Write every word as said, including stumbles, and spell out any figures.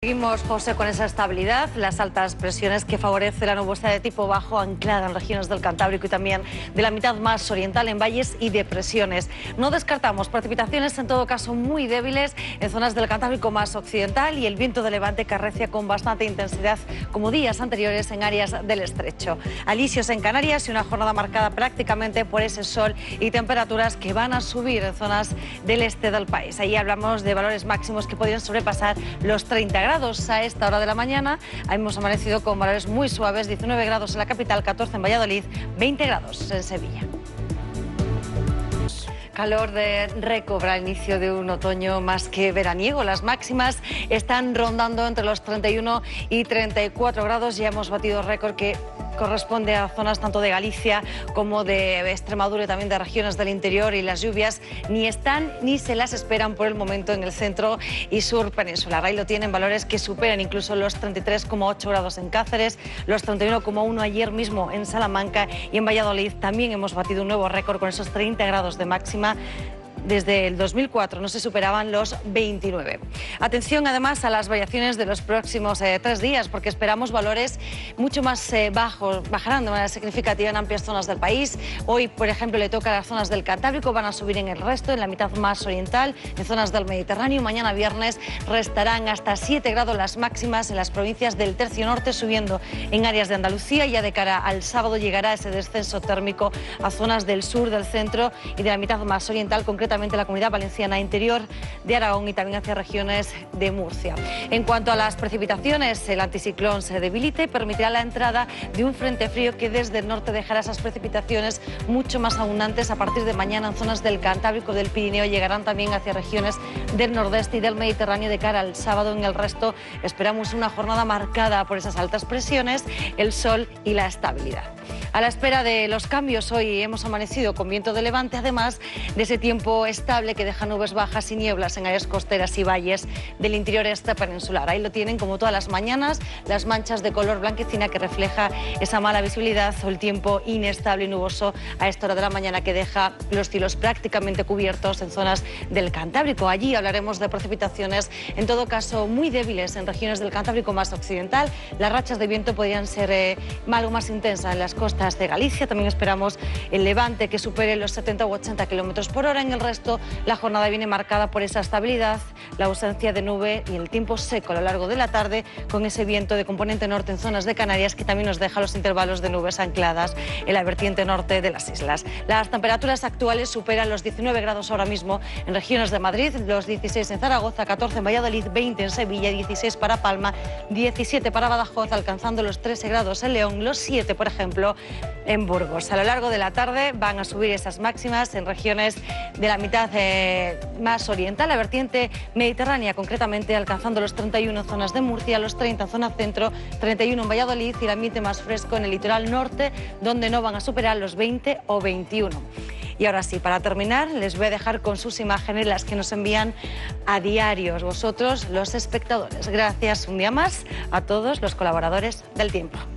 Seguimos, José, con esa estabilidad, las altas presiones que favorece la nubosidad de tipo bajo anclada en regiones del Cantábrico y también de la mitad más oriental en valles y depresiones. No descartamos precipitaciones, en todo caso muy débiles, en zonas del Cantábrico más occidental y el viento de levante que arrecia con bastante intensidad como días anteriores en áreas del estrecho. Alisios en Canarias y una jornada marcada prácticamente por ese sol y temperaturas que van a subir en zonas del este del país. Ahí hablamos de valores máximos que podrían sobrepasar los treinta grados. A esta hora de la mañana hemos amanecido con valores muy suaves, diecinueve grados en la capital, catorce en Valladolid, veinte grados en Sevilla. Calor de récord al inicio de un otoño más que veraniego. Las máximas están rondando entre los treinta y uno y treinta y cuatro grados. Ya hemos batido récord que corresponde a zonas tanto de Galicia como de Extremadura y también de regiones del interior, y las lluvias ni están ni se las esperan por el momento en el centro y sur peninsular. Ahí lo tienen, valores que superan incluso los treinta y tres coma ocho grados en Cáceres, los treinta y uno coma uno ayer mismo en Salamanca, y en Valladolid también hemos batido un nuevo récord con esos treinta grados de máxima. Desde el dos mil cuatro no se superaban los veintinueve. Atención además a las variaciones de los próximos eh, tres días, porque esperamos valores mucho más eh, bajos, bajarán de manera significativa en amplias zonas del país. Hoy, por ejemplo, le toca a las zonas del Cantábrico, van a subir en el resto, en la mitad más oriental, en zonas del Mediterráneo. Mañana viernes restarán hasta siete grados las máximas en las provincias del tercio norte, subiendo en áreas de Andalucía. Ya de cara al sábado llegará ese descenso térmico a zonas del sur, del centro y de la mitad más oriental, concretamente la Comunidad Valenciana, interior de Aragón y también hacia regiones de Murcia. En cuanto a las precipitaciones, el anticiclón se debilita y permitirá la entrada de un frente frío que desde el norte dejará esas precipitaciones mucho más abundantes a partir de mañana en zonas del Cantábrico, del Pirineo. Llegarán también hacia regiones del nordeste y del Mediterráneo. De cara al sábado, en el resto esperamos una jornada marcada por esas altas presiones, el sol y la estabilidad. A la espera de los cambios, hoy hemos amanecido con viento de levante, además de ese tiempo estable que deja nubes bajas y nieblas en áreas costeras y valles del interior este peninsular. Ahí lo tienen, como todas las mañanas, las manchas de color blanquecina que refleja esa mala visibilidad o el tiempo inestable y nuboso a esta hora de la mañana que deja los cielos prácticamente cubiertos en zonas del Cantábrico. Allí hablaremos de precipitaciones, en todo caso muy débiles en regiones del Cantábrico más occidental. Las rachas de viento podrían ser eh, algo más intensas en las costas de Galicia. También esperamos el levante que supere los setenta u ochenta kilómetros por hora. En el resto, la jornada viene marcada por esa estabilidad, la ausencia de nube y el tiempo seco a lo largo de la tarde, con ese viento de componente norte en zonas de Canarias que también nos deja los intervalos de nubes ancladas en la vertiente norte de las islas. Las temperaturas actuales superan los diecinueve grados ahora mismo en regiones de Madrid, los dieciséis en Zaragoza, catorce en Valladolid, veinte en Sevilla, dieciséis para Palma, diecisiete para Badajoz, alcanzando los trece grados en León, los siete, por ejemplo, en Burgos. A lo largo de la tarde van a subir esas máximas en regiones de la mitad eh, más oriental, la vertiente mediterránea concretamente, alcanzando los treinta y uno en zonas de Murcia, los treinta en zona centro, treinta y uno en Valladolid, y el ambiente más fresco en el litoral norte, donde no van a superar los veinte o veintiuno. Y ahora sí, para terminar, les voy a dejar con sus imágenes, las que nos envían a diarios vosotros, los espectadores. Gracias un día más a todos los colaboradores del Tiempo.